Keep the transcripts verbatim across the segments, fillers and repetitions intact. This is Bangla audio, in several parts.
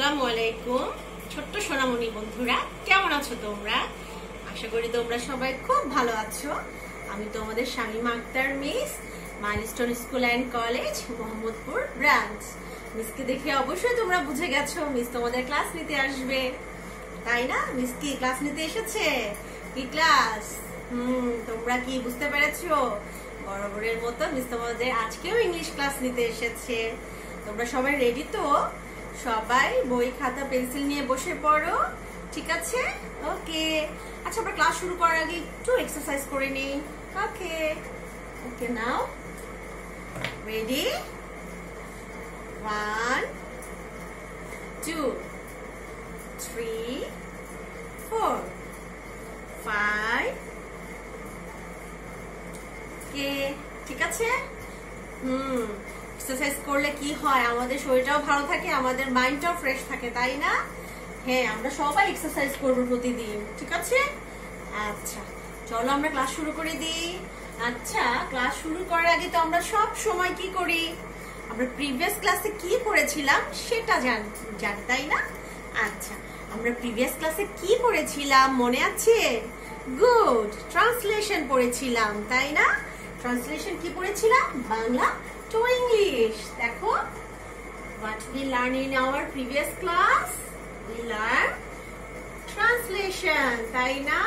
আসসালামু আলাইকুম ছোট্ট সোনামণি বন্ধুরা, কেমন আছো তোমরা? আশা করি তোমরা সবাই খুব ভালো আছো। আমি তোমাদের Shamima Akter miss, Milestone School and College, Mohammadpur branch. মিসকে দেখে অবশ্যই তোমরা বুঝে গেছো মিস তোমাদের ক্লাস নিতে আসবে, তাই না? মিস কি ক্লাস নিতে এসেছে? কি ক্লাস? হুম তোমরা কি বুঝতে পেরেছো? বরাবরের মতো মিস তোমাদের আজকেও ইংলিশ ক্লাস নিতে এসেছে। তোমরা সবাই রেডি তো? সবাই বই খাতা পেন্সিল নিয়ে বসে পড়ো, ঠিক আছে? ওকে, আচ্ছা আমরা ক্লাস শুরু করার আগে একটু এক্সারসাইজ করে নিই। Okay okay now ready? One two three four five. কে ঠিক আছে? হুম এক্সারসাইজ করলে কি হয়, আমাদের শরীরটাও ভালো থাকে, আমাদের মাইন্ডটাও ফ্রেশ থাকে, তাই না? হ্যাঁ, আমরা সবাই এক্সারসাইজ করবো প্রতিদিন, ঠিক আছে? আচ্ছা চলো আমরা ক্লাস শুরু করে দিই। আচ্ছা ক্লাস শুরু করার আগে তো আমরা সব সময় কি করি, আমরা প্রিভিয়াস ক্লাসে কি পড়েছিলাম সেটা জানি, জানি তাই না? আচ্ছা আমরা প্রিভিয়াস ক্লাসে কি পড়েছিলাম মনে আছে? গুড, ট্রান্সলেশন পড়েছিলাম, তাই না? ট্রান্সলেশন কি পড়েছিলাম? Bangla to English. দেখো, what we learn in our previous class? We learn translation, তাই না?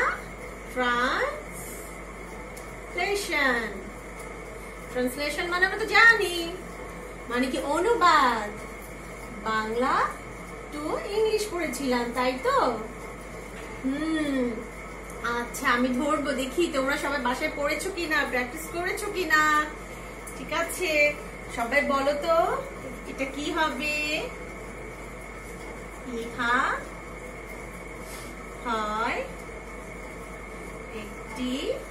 Translation. Translation মানে আমরা তো জানি, মানে কি অনুবাদ, বাংলা টু ইংলিশ পড়েছিলাম, তাই তো? হুম আচ্ছা আমি ধরবো, দেখি তোমরা সবাই বাসায় পড়েছো কিনা, প্র্যাকটিস করেছো কিনা। ঠিক আছে, সবাই বলো তো এটা কি হবে? লেখা হয় একটি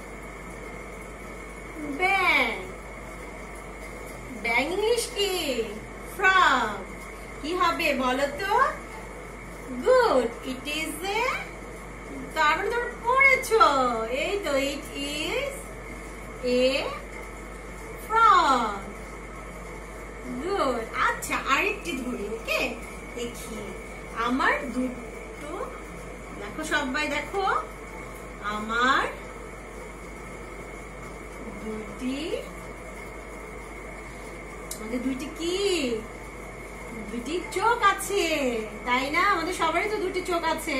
ব্যাং। ব্যাং ইংলিশ কি? ফ্রগ। কি হবে বলো তো? গুড, ইট ইজ এ, তার মানে তোমরা পড়েছো, এই তো, it is a frog. Good. আচ্ছা আরেকটি ধরি, ওকে? দেখি আমার দুটো, দেখো সবাই দেখো, আমার দুটি, আমাদের দুইটি কি? দুটি চোখ আছে, তাই না? আমাদের সবারই তো দুটি চোখ আছে।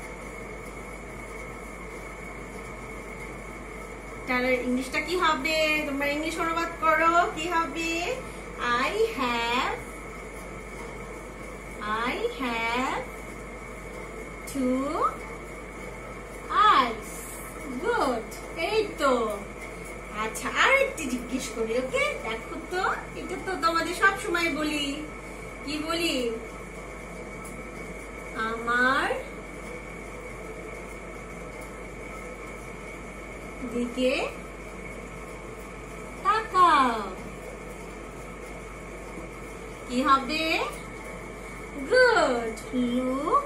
তাহলে ইংলিশটা কি হবে? তোমরা ইংলিশ অনুবাদ করো, কি হবে? I have I have two eyes. Good. এই তো। আচ্ছা আরেকটি জিজ্ঞেস করি, ওকে? দেখো তো, এটা তো তোমাদের সব সময় বলি, কি বলি? আমার দিকে তাকাও, কি হবে? Good, look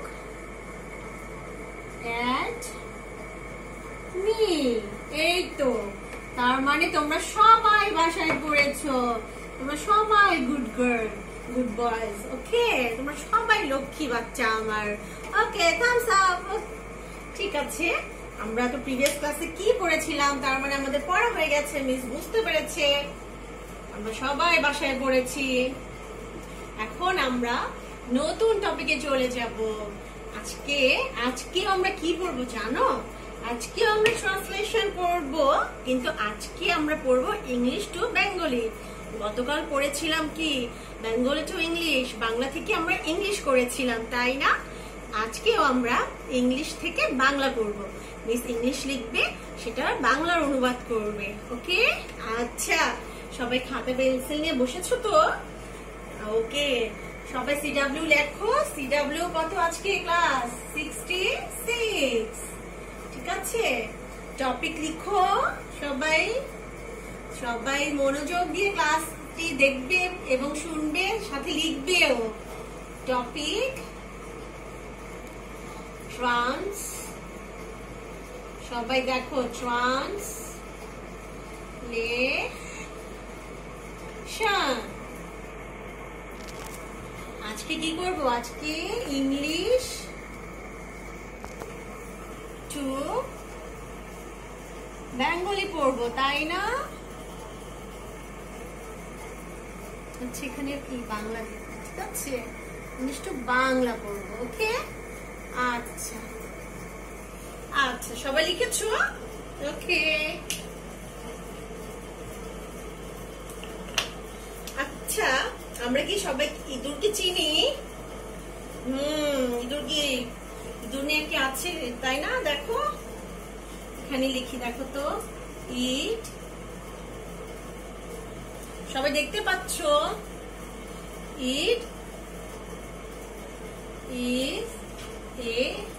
at me. এই তো, তার মানে তোমরা সবাই বাসায় পড়েছো, তোমরা সবাই good girl, good boys, okay? তোমরা সবাই লক্ষ্মী বাচ্চা আমার, ওকে? Thums up. ঠিক আছে, আমরা তো প্রিভিয়াস ক্লাসে কি পড়েছিলাম, তার মানে আমাদের পড়া হয়ে গেছে, মিস বুঝতে পেরেছে, আমরা সবাই বাসায় পড়েছি। এখন আমরা নতুন টপিকে চলে যাব। আজকে আজকে আমরা কি পড়বো জানো? আজকে আমরা ট্রান্সলেশন পড়বো, কিন্তু আজকে আমরা পড়বো ইংলিশ টু বেঙ্গলি। গতকাল পড়েছিলাম কি বেঙ্গলি টু ইংলিশ, বাংলা থেকে আমরা ইংলিশ করেছিলাম, তাই না? আজকেও আমরা ইংলিশ থেকে বাংলা করব। মিস ইংলিশ লিখবে, সেটা বাংলার অনুবাদ করবে, ওকে? আচ্ছা সবাই খাতা পেন্সিল নিয়ে বসেছো তো? ওকে, সবাই সিডাব্লিউ লেখো। সিডাব্লিউ কত আজকে? ক্লাস সিক্সটি সিক্স, ঠিক আছে? টপিক লিখো সবাই, সবাই মনোযোগ দিয়ে ক্লাসটি দেখবে এবং শুনবে, সাথে লিখবেও। টপিক ট্রান্স, সবাই দেখো, ট্রান্সলেশন। আজকে কি করব? আজকে ইংলিশ টু বেঙ্গলি পড়বো, তাই না? আচ্ছা, এখানে কি বাংলা, ঠিক আছে, ইংলিশ টু বাংলা পড়বো। ওকে, আচ্ছা আচ্ছা, সবাই লিখেছো? ওকে, আচ্ছা, আমরা কি সবাই ইঁদুরকে চিনি? হুম, ইঁদুর কি, ইঁদুর নিয়ে কি আছে, তাই না? দেখো এখানে লিখি, দেখো তো, ইট, সবাই দেখতে পাচ্ছ? It is a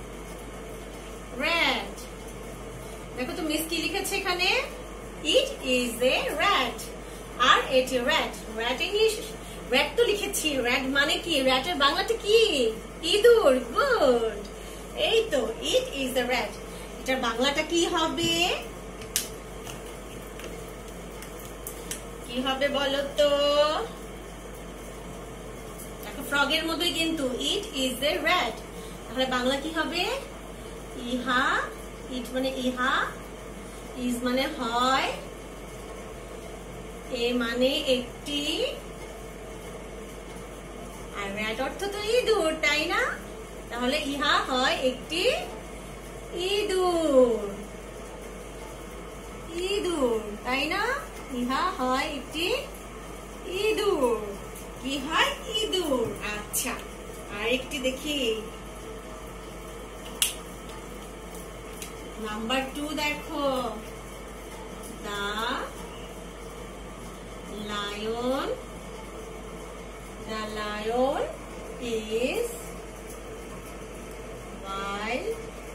rat। দেখো তো মিস কি লিখেছে এখানে, ইট ইজ এ rat, আর এটি rat। rat ইংলিশ rat তো লিখেছি, rat মানে কি, rat এর বাংলাটা কি? ইঁদুর। গুড, এই তো, ইট ইজ এ rat, এটার বাংলাটা কি হবে? কি হবে বলো তো? দেখো ফ্রগের মতোই কিন্তু, ইট ইজ এ rat, তাহলে বাংলা কি হবে? ইহা, ইট মানে ইহা, ইজ মানে হয়, এ মানে একটি, আর rat অর্থ তো ইঁদুর, তাই না? তাহলে ইহা হয় একটি ইঁদুর, ইঁদুর, তাই না? ইহা হয় একটি ইঁদুর, কি হয়? ইঁদুর। আচ্ছা, আর একটি দেখি, নাম্বার টু দেখো, the lion, the lion is wild,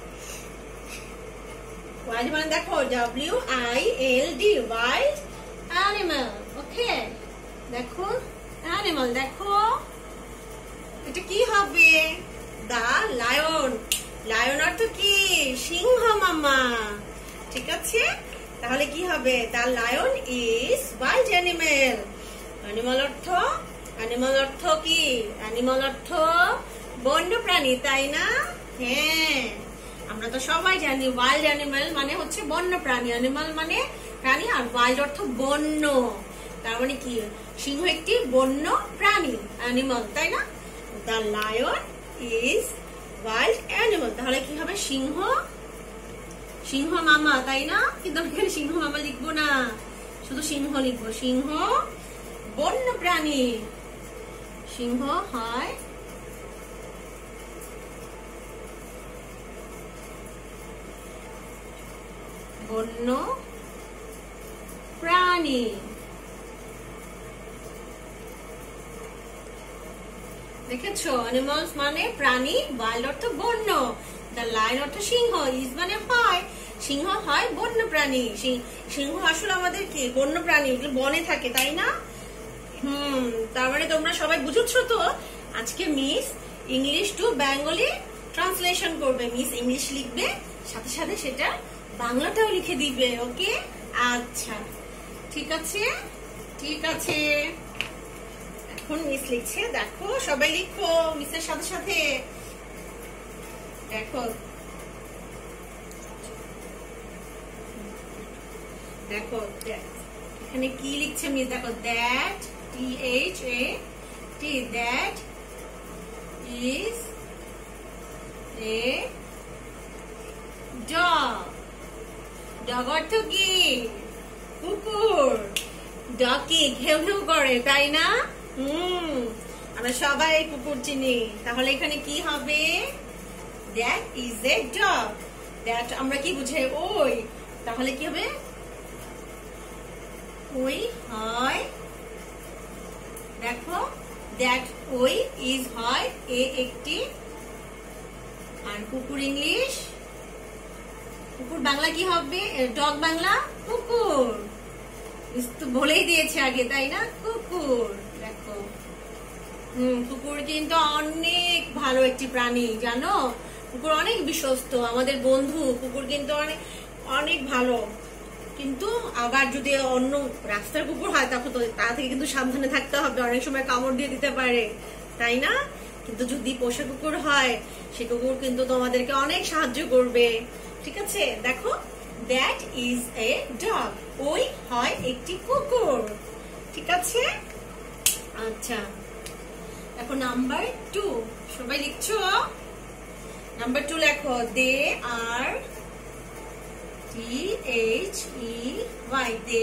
wild মানে দেখো W I L D, wild animal. Okay, দেখো অ্যানিমাল, দেখো এটা কি হবে? দা লায়ন, লায়ন অর্থ কি? সিংহ মামা, ঠিক আছে? তাহলে কি হবে? The lion is wild animal. Animal অর্থ, অ্যানিমাল অর্থ কি? অ্যানিমাল অর্থ বন্য প্রাণী, তাই না? হ্যাঁ, আমরা তো সবাই জানি ওয়াইল্ড অ্যানিমাল মানে হচ্ছে বন্য প্রাণী, অ্যানিমাল মানে প্রাণী, আর ওয়াইল্ড অর্থ বন্য, তার মানে কি? সিংহ একটি বন্য প্রাণী, অ্যানিমাল, তাই না? The lion is wild animal, তাহলে কি হবে? সিংহ, সিংহ মামা, তাই না? কিন্তু আমি এখানে সিংহ মামা লিখবো না, শুধু সিংহ লিখবো। সিংহ বন্য প্রাণী, সিংহ হয় বন্য প্রাণী। দেখেছো, অ্যানিমালস মানে প্রাণী, ওয়াইল্ড অর্থ বন্য, দা লায়ন অর্থ সিংহ, ইজ মানে হয়, সিংহ হয় বন্য প্রাণী। সিংহ আসলে আমাদের কি বন্য প্রাণী, এগুলো বনে থাকে, তাই না? হুম, তার মানে তোমরা সবাই বুঝেছো তো? আজকে miss English to Bengali translation করবে, মিস ইংলিশ লিখবে, সাথে সাথে সেটা বাংলাটাও লিখে দিবে। ওকে, আচ্ছা, ঠিক আছে, ঠিক আছে। এখন মিস লিখছে, দেখো সবাই লিখো মিসের সাথে সাথে। দেখো দেখো এখানে কি লিখছে মিস, দেখো, that, T H A T, that is a dog. Dog অর্থ কি? কুকুর। ডগ কি ঘেউ ঘেউ করে, তাই না? হুম, আমরা সবাই কুকুর চিনি, তাহলে এখানে কি হবে? That is a dog. That আমরা কি বুঝাই? ওই, তাহলে কি হবে? ওই হয়, দেখো, দ্যাট ওই, ইজ হয় এ একটি, আর কুকুর ইংলিশ, কুকুর বাংলা কি হবে? ডগ বাংলা কুকুর, তো বলেই দিয়েছে আগে, তাই না? কুকুর। দেখো, হম, কুকুর কিন্তু অনেক ভালো একটি প্রাণী, জানো? কুকুর অনেক বিশ্বস্ত, আমাদের বন্ধু। কুকুর কিন্তু অনেক অনেক ভালো, কিন্তু আবার যদি অন্য রাস্তার কুকুর হয় তখন তো তা থেকে কিন্তু সাবধানে থাকতে হবে, অনেক সময় কামড় দিয়ে দিতে পারে, তাই না? কিন্তু যদি পোষা কুকুর হয় সে কুকুর কিন্তু তোমাদেরকে অনেক সাহায্য করবে। ঠিক আছে, দেখো দ্যাট ইজ এ ডগ, ওই হয় একটি কুকুর। ঠিক আছে, আচ্ছা দেখো নাম্বার টু, সবাই লিখছো? নাম্বার টু লেখো, দে আর T H E Y, they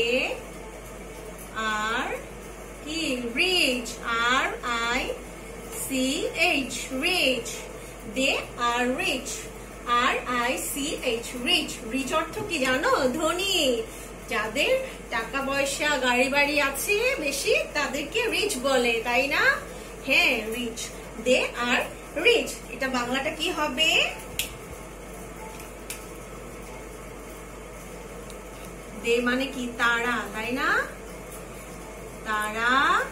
are কি rich, R I C H, rich. They are rich, R I C H, rich. Rich অর্থ কি জানো? ধনী। যাদের টাকা পয়সা গাড়ি বাড়ি আছে বেশি তাদেরকে রিচ বলে, তাই না? হ্যাঁ, রিচ, দে আর রিচ। এটা বাংলাটা কি হবে? দে মানে কি? তারা, তাই না? তারা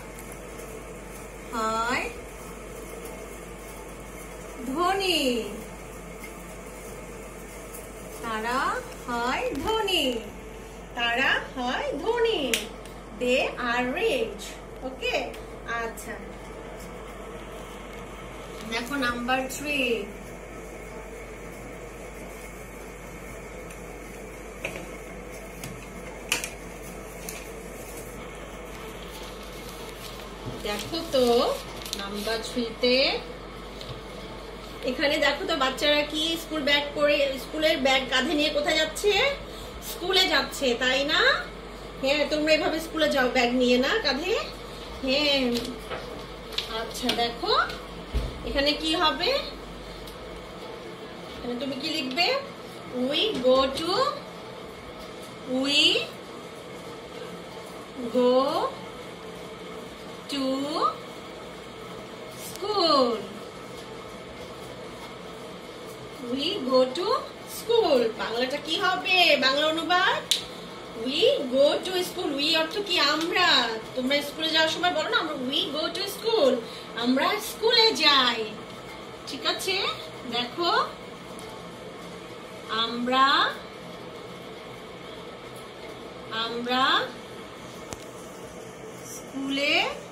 হয় ধনী, তারা হয় ধনী, তারা হয় ধনী। দে আর রিচ। ওকে, আচ্ছা দেখো নাম্বার থ্রি, দেখো তো নাম্বার থ্রিতে এখানে দেখো তো বাচ্চারা কি স্কুল ব্যাগ পরে, স্কুলের ব্যাগ কাঁধে নিয়ে কোথায় যাচ্ছে? স্কুলে যাচ্ছে, তাই না? হ্যাঁ, তোমরা এভাবে স্কুলে যাও ব্যাগ নিয়ে না কাঁধে? হ্যাঁ, আচ্ছা দেখো এখানে কি হবে? এখানে তুমি কি লিখবে? We go to, we go to school, we go to school. বাংলাটা কি হবে? বাংলা অনুবাদ, we go to school. We অর্থ কি? আমরা। তোমরা স্কুলে যাওয়ার সময় বলো না, আমরা উই গো টু স্কুল, আমরা স্কুলে যাই। ঠিক আছে, দেখো আমরা আমরা স্কুলে,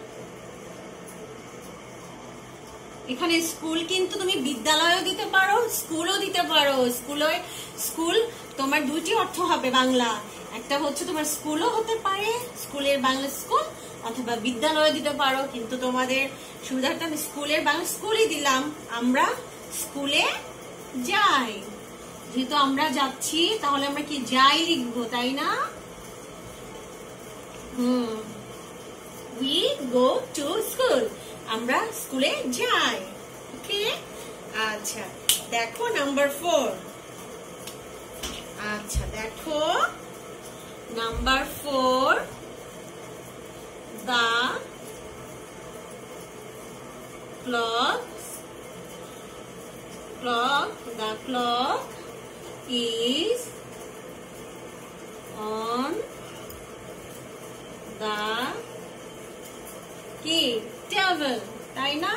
এখানে স্কুল কিন্তু তুমি বিদ্যালয়ও দিতে পারো, স্কুলও দিতে পারো। স্কুলে, স্কুল তোমার দুইটি অর্থ হবে বাংলা, একটা হচ্ছে তোমার স্কুলও হতে পারে, স্কুলের বাংলা স্কুল, অথবা বিদ্যালয় দিতে পারো। কিন্তু তোমাদের সুবিধার্থে আমি স্কুলের বাংলা স্কুলই দিলাম। আমরা স্কুলে যাই, যেহেতু আমরা যাচ্ছি তাহলে আমরা কি যাই লিখবো, তাই না? হুম, উই গো টু স্কুল, আমরা স্কুলে যাই। ওকে, আচ্ছা দেখো নাম্বার ফোর, আচ্ছা দেখো number four, the clock, clock, the clock is on the কি টেবিল, তাই না?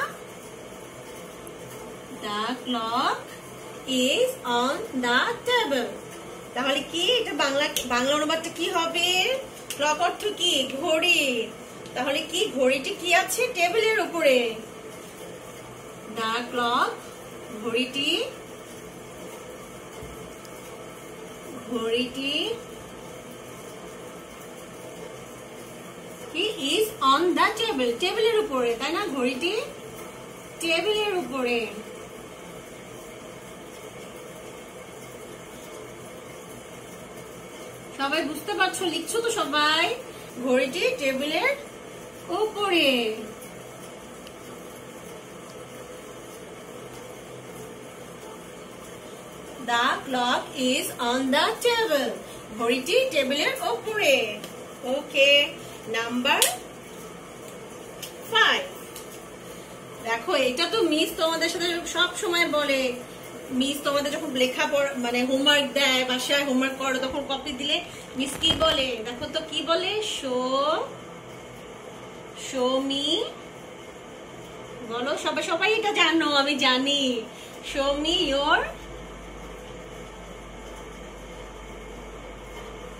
The clock is on the table। তাহলে কি এটা বাংলা, বাংলা অনুবাদটা কি হবে? ক্লক অর্থ কি? ঘড়ি। তাহলে কি ঘড়িটি কি আছে? টেবিলের উপরে। The clock, ঘড়িটি, ঘড়িটি কি is on the table, টেবিলের উপরে, তাই না? ঘড়িটি টেবিলের উপরে। সবাই বুঝতে পারছো? লিখছো তো সবাই? ঘড়িটি টেবিলের উপরে। The clock is on the table, ঘড়িটি টেবিলের উপরে। ওকে, নাম্বার ফাইভ, দেখো এটা তো মিস তোমাদের সাথে সব সময় বলে। মিস তোমাদের যখন লেখা মানে হোমওয়ার্ক দেয়, বাসায় হোমওয়ার্ক করো, তখন কপি দিলে মিস কি বলে দেখো তো? কি বলে? শো, শো মি, বলো সবাই, সবাই এটা জানো, আমি জানি। Show me your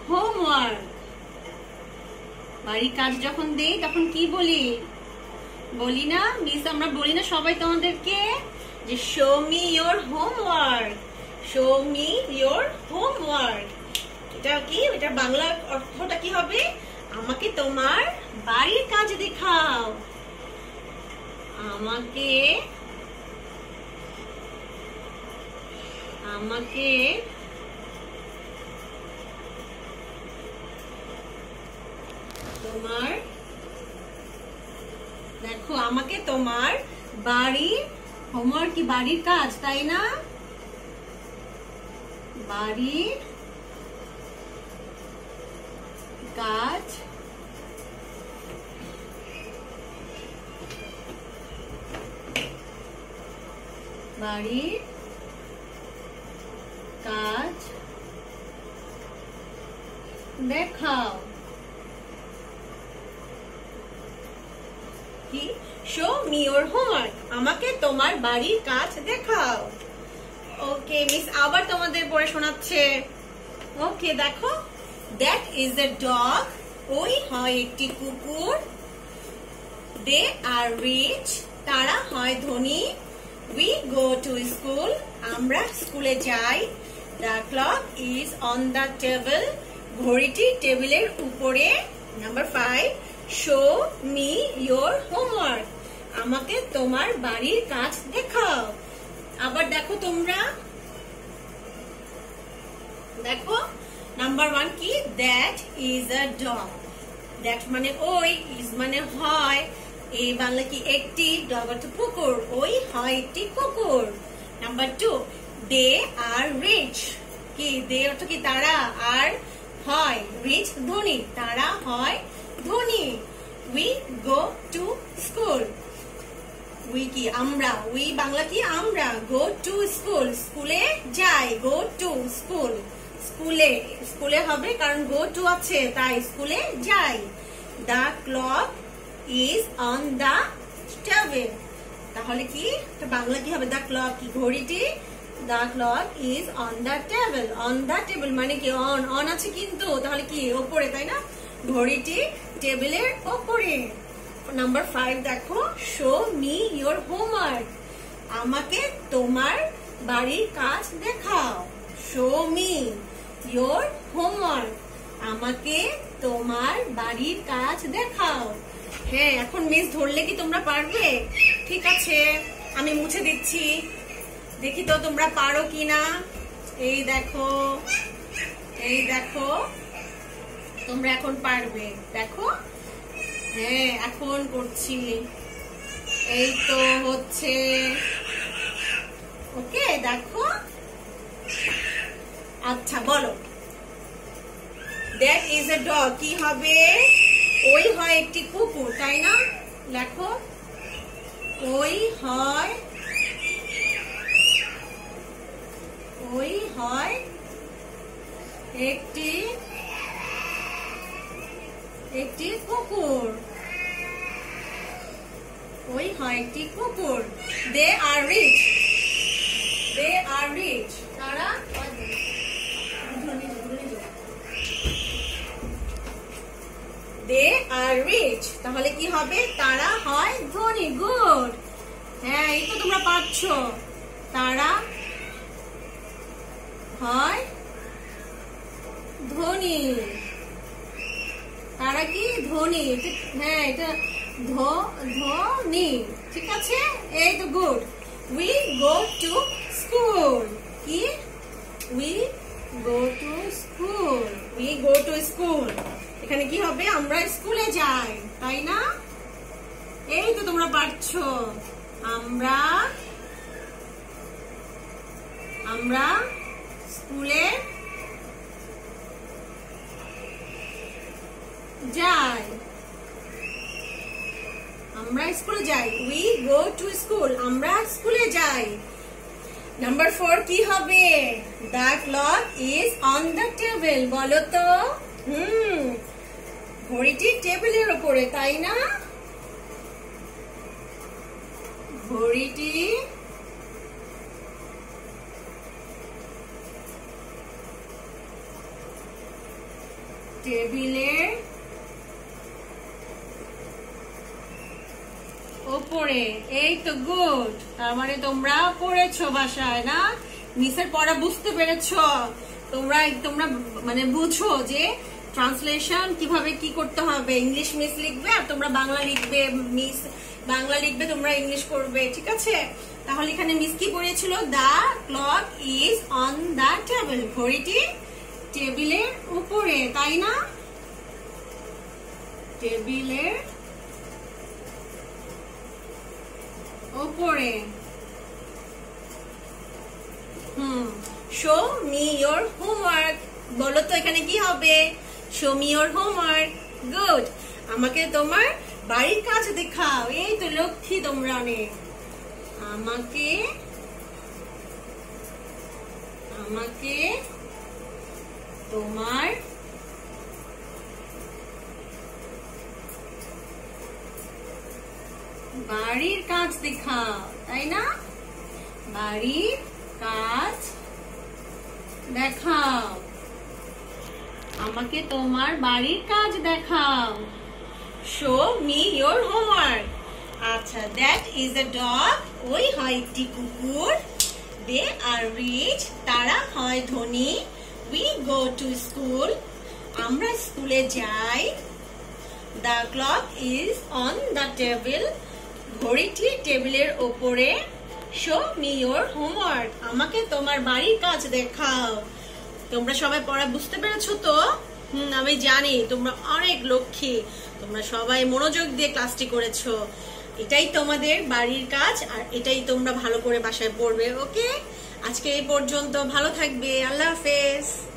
homework. বাড়ির কাজ যখন দেই তখন কি বলি? বলি না মিস আমরা বলি না সবাই তোমাদেরকে যে show me your homework, show me your homework. এটা কি, এটা বাংলা অর্থটা কি হবে? আমাকে তোমার বাড়ির কাজ দেখাও, আমাকে আমাকে তোমার দেখো আমাকে তোমার বাড়ির হোমওয়ার্ক কি বাড়ির কাজ, তাই না? বাড়ির কাজ বাড়ির কাজ দেখাও। কি? শো মি ইয়োর হোমওয়ার্ক, আমাকে তোমার বাড়ির কাজ দেখাও। ওকে মিস আবার তোমাদের পড়ে শোনাচ্ছে। ওকে দেখো, দ্যাট ইজ এ ডগ, ওই হয় একটি কুকুর। দে আর রিচ, তারা হয় ধনী। উই গো টু স্কুল, আমরা স্কুলে যাই। The clock is on the table, ঘড়িটি টেবিলের উপরে। Number five, show me your homework, আমাকে তোমার বাড়ির কাজ দেখাও। আবার দেখো তোমরা, দেখো নাম্বার ওয়ান কি, that is a dog. That মানে ওই, ইজ মানে হয়, এই বাংলা কি একটি, ডগ অর্থ কুকুর, ওই হয় একটি কুকুর। Number two, they are rich, কি দে অর্থ কি তারা, আর হয় রিচ ধনী, তারা হয় ধনী। We go to school, we কি আমরা, উই বাংলা কি আমরা, গো টু স্কুল স্কুলে যাই, গো টু স্কুল স্কুলে, স্কুলে হবে কারণ গো টু আছে তাই স্কুলে যাই। The clock is on the table, তাহলে কি বাংলা কি হবে, দ্য ক্লক কি ঘড়িটি, the clock is on the table, on the table মানে কি অন, অন আছে কিন্তু তাহলে কি ওপরে, তাই না? ঘড়িটি টেবিলের ওপরে। নাম্বার ফাইভ দেখো, শো মি ইয়োর হোমওয়ার্ক, আমাকে তোমার বাড়ির কাজ দেখাও। শো মি ইয়োর হোমওয়ার্ক, আমাকে তোমার বাড়ির কাজ দেখাও। হ্যাঁ এখন মিস ধরলে কি তোমরা পারবে? ঠিক আছে আমি মুছে দিচ্ছি, দেখি তো তোমরা পারো কিনা। এই দেখো, এই দেখো তোমরা এখন পারবে, দেখো। হ্যাঁ এখন করছি, এই তো হচ্ছে। ওকে দেখো, আচ্ছা বলো, দ্যাট ইজ এ ডগ কি হবে, ওই হয় একটি কুকুর, তাই না? দেখো ওই হয়, ওই হয় একটি একটি কুকুর, ওই হয় একটি কুকুর। দে are rich, they are rich, তারা দে আর রিচ, তাহলে কি হবে, তারা হয় ধনী। গুড, হ্যাঁ এই তো তোমরা পাচ্ছ, তারা হয় ধনী, তারা কি ধনী, হ্যাঁ এটা ধনী, ঠিক আছে। এই তো good. We go to school, কি we go to school, we go to school, এখানে কি হবে, আমরা স্কুলে যাই, তাই না? এই তো তোমরা পারছো, আমরা আমরা স্কুলে যাই, আমরা স্কুলে যাই। উই গো টু স্কুল, আমরা স্কুলে যাই। নাম্বার ফোর কি হবে, the clock is on the table, বলো তো। হুম ঘড়িটি টেবিলের উপরে, তাই না? ঘড়িটি টেবিলের উপরে। এই তো গুড, তার মানে তোমরা পড়েছো বাসায় না? মিসের পড়া বুঝতে পেরেছো? তোমরা তোমরা মানে বুঝো যে ট্রান্সলেশন কিভাবে কি করতে হবে। ইংলিশ মিস লিখবে আর তোমরা বাংলা লিখবে, মিস বাংলা লিখবে, তোমরা ইংলিশ করবে, ঠিক আছে? তাহলে এখানে মিস কি পড়িয়েছিল? The clock is on the table, ঘড়িটি টেবিলের উপরে, তাই না? টেবিলের উপরে। হুম, শো মি ইয়োর হোমওয়ার্ক। বলো তো এখানে কি হবে? Show me your homework. Good, আমাকে তোমার বাড়ির কাজ দেখাও। এই তো লক্ষ্মী তোমরা অনেক। আমাকে আমাকে তোমার বাড়ির কাজ দেখাও, তাই না? বাড়ির কাজ দেখাও, আমাকে তোমার বাড়ির কাজ দেখাও। Show me your homework. আচ্ছা, দ্যাট ইজ আ ডগ। ওই হয় একটি কুকুর। দে আর রিচ, তারা হয় ধনী। উই গো টু স্কুল, আমরা স্কুলে যাই। The clock is on the table, ঘড়িটি টেবিলের ওপরে। শো মি ইয়োর হোমওয়ার্ক, আমাকে তোমার বাড়ির কাজ দেখাও। তোমরা সবাই পড়া বুঝতে পেরেছো তো? হুম, আমি জানি তোমরা অনেক লক্ষ্মী, তোমরা সবাই মনোযোগ দিয়ে ক্লাসটি করেছো। এটাই তোমাদের বাড়ির কাজ আর এটাই তোমরা ভালো করে বাসায় পড়বে। ওকে, আজকে এই পর্যন্ত, ভালো থাকবে, আল্লাহ হাফেজ।